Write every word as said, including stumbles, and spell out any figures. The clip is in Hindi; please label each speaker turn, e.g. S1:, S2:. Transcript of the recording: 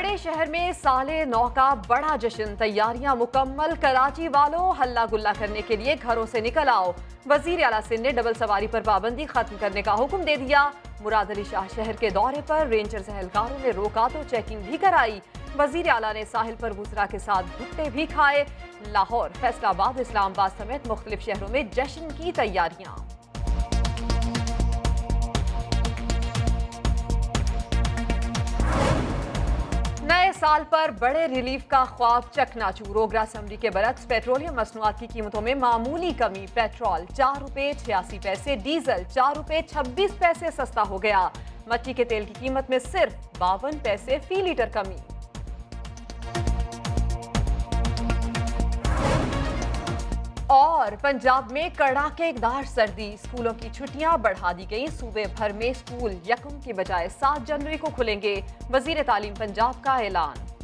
S1: बड़े शहर में साले नौ का बड़ा जश्न, तैयारियां मुकम्मल। कराची वालों, हल्ला गुल्ला करने के लिए घरों से निकल आओ। वजीर आला सिंध ने डबल सवारी पर पाबंदी खत्म करने का हुक्म दे दिया। मुराद अली शाह शहर के दौरे पर रेंजर्स एहलकारों ने रोका तो चेकिंग भी कराई। वजीर आला ने साहिल पर वुज़रा के साथ भुट्टे भी खाए। लाहौर, फैसलाबाद, इस्लामाबाद समेत मुख्तलिफ शहरों में जश्न की तैयारियां। नए साल पर बड़े रिलीफ का ख्वाब चकनाचूर। ओगरा असम्बली के बरक्स पेट्रोलियम मसनूआत की कीमतों में मामूली कमी। पेट्रोल चार रुपए छियासी पैसे, डीजल चार रुपए छब्बीस पैसे सस्ता हो गया। मट्टी के तेल की कीमत में सिर्फ बावन पैसे फी लीटर कमी। और पंजाब में कड़ाकेदार सर्दी, स्कूलों की छुट्टियां बढ़ा दी गई। सूबे भर में स्कूल यकम की बजाय सात जनवरी को खुलेंगे। वजीर तालीम पंजाब का ऐलान।